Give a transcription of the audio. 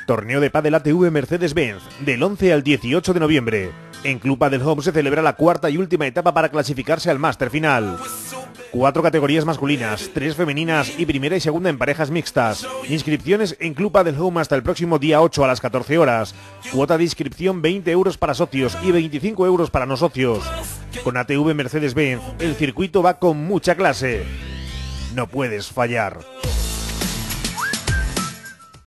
Torneo de pádel ATV Mercedes-Benz, del 11 al 18 de noviembre. En Club Padel Home se celebra la cuarta y última etapa para clasificarse al máster final. 4 categorías masculinas, 3 femeninas y primera y segunda en parejas mixtas. Inscripciones en Club Padel Home hasta el próximo día 8 a las 14 horas. Cuota de inscripción 20 euros para socios y 25 euros para no socios. Con ATV Mercedes-Benz, el circuito va con mucha clase. No puedes fallar.